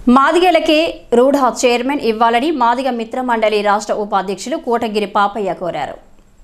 మాదిగలకే రూఢ chairman ఇవ్వాలని మాదిగ మిత్ర మండలి రాష్ట్ర ఉపాధ్యక్షులు కోటగిరి పాపయ్య కోరారు.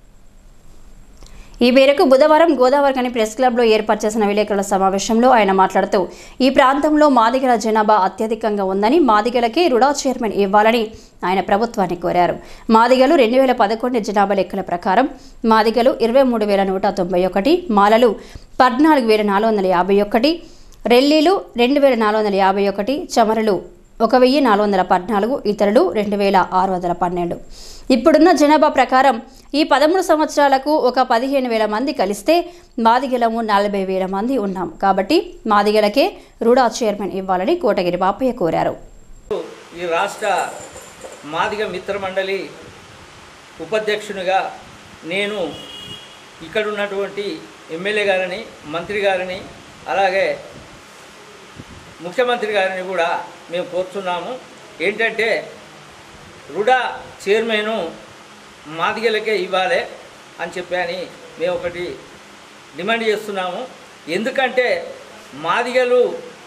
ఈ మేరకు బుధవారం గోదావరిఖని ప్రెస్ క్లబ్లో ఏర్పాటు చేసిన విలేకరుల సమావేశంలో ఆయన మాట్లాడుతూ ఈ ప్రాంతంలో మాదిగల జనాభా అత్యధికంగా ఉందని మాదిగలకే రుడా చైర్మన్ ఇవ్వాలని ఆయన ప్రభుత్వాన్ని కోరారు. మాదిగలు 2011 జనాభా లెక్కల ప్రకారం మాదిగలు 23,191, మాలలు 14,451, రెల్లీలు 2,451, చమరులు 1,414, ఇతరులు 2,612. ఇప్పుడున్న జనాభా ప్రకారం ఈ 13 సంవత్సరాలకు ఒక 15,000 మంది కలిస్తే మాదిగలము 40,000 మంది ఉన్నాం. కాబట్టి మాదిగలకే రూడా చైర్మన్ ఇవ్వాలని కోటగిరి బాపయ్య కోరారు. ఈ రాష్ట్ర మాదిగ మిత్ర మండలి ఉపాధ్యక్షునిగా నేను ఇక్కడ ఉన్నటువంటి ఎమ్మెల్యే గారిని, మంత్రి గారిని, అలాగే ముఖ్యమంత్రి గారిని కూడా మేము కోరుతున్నాము. ఏంటంటే రుడా చైర్మన్ మాదిగలకే ఇవ్వాలి అని చెప్పని మేము ఒకటి డిమాండ్ చేస్తున్నాము. ఎందుకంటే మాదిగలు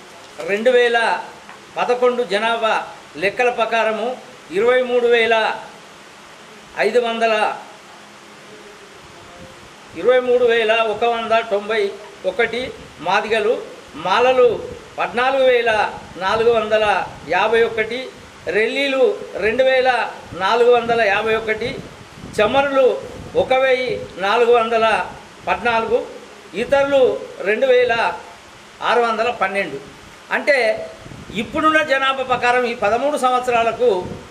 2011 జనాభా లెక్కల ప్రకారము 23,191 మాదిగలు, మాలలు 14,451, రెల్లీలు 2,451, చమరులు 1,414, ఇతరులు 2,612. అంటే ఇప్పుడున్న జనాభా ప్రకారం ఈ 13 సంవత్సరాలకు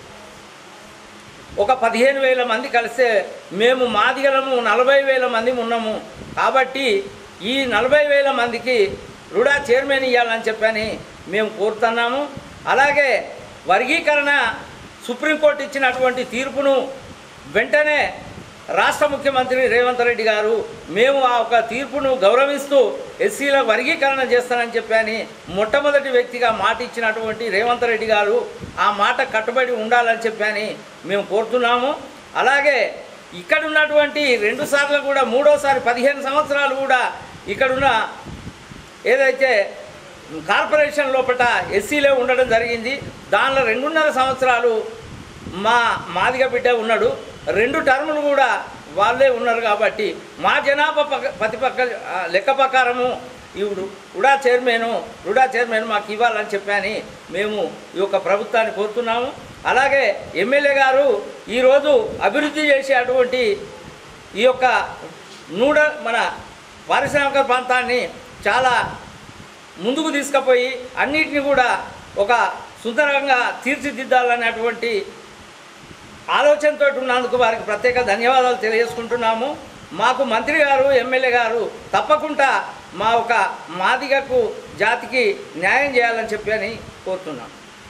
ఒక 15,000 మంది కలిస్తే మేము మాదిగలము 40,000 మంది ఉన్నాము. కాబట్టి ఈ 40,000 మందికి రుడా చైర్మన్ ఇవ్వాలని చెప్పని మేము కోరుతున్నాము. అలాగే వర్గీకరణ సుప్రీంకోర్టు ఇచ్చినటువంటి తీర్పును వెంటనే రాష్ట్ర ముఖ్యమంత్రి రేవంత్ రెడ్డి గారు మేము ఆ ఒక తీర్పును గౌరవిస్తూ ఎస్సీల వర్గీకరణ చేస్తానని చెప్పని మొట్టమొదటి వ్యక్తిగా మాట ఇచ్చినటువంటి రేవంత్ రెడ్డి గారు ఆ మాట కట్టుబడి ఉండాలని చెప్పని మేము కోరుతున్నాము. అలాగే ఇక్కడ ఉన్నటువంటి 2 సార్లు కూడా 3వసారి 15 సంవత్సరాలు కూడా ఇక్కడున్న ఏదైతే కార్పొరేషన్ లోపల ఎస్సీలే ఉండడం జరిగింది. దానిలో 2.5 సంవత్సరాలు మా మాదిగ బిడ్డ ఉన్నాడు. 2 టర్ములు కూడా వాళ్ళే ఉన్నారు. కాబట్టి మా జనాభా లెక్క ప్రకారము ఇప్పుడు రుడా చైర్మన్ మాకు ఇవ్వాలని చెప్పని మేము ఈ యొక్క ప్రభుత్వాన్ని కోరుతున్నాము. అలాగే ఎమ్మెల్యే గారు ఈరోజు అభివృద్ధి చేసేటువంటి ఈ యొక్క మన పారిశ్రామిక ప్రాంతాన్ని చాలా ముందుకు తీసుకుపోయి అన్నిటిని కూడా ఒక సుందరంగా తీర్చిదిద్దాలనేటువంటి ఆలోచనతో ఉన్నందుకు వారికి ప్రత్యేక ధన్యవాదాలు తెలియజేసుకుంటున్నాము. మాకు మంత్రి గారు, ఎమ్మెల్యే గారు తప్పకుండా మా ఒక మాదిగకు జాతికి న్యాయం చేయాలని చెప్పని కోరుతున్నాం.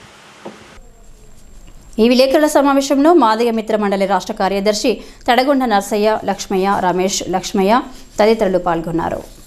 ఈ విలేకరుల సమావేశంలో మాదిగ మిత్ర మండలి రాష్ట్ర కార్యదర్శి తడగొండ నర్సయ్య, లక్ష్మయ్య, రమేష్, లక్ష్మయ్య తదితరులు పాల్గొన్నారు.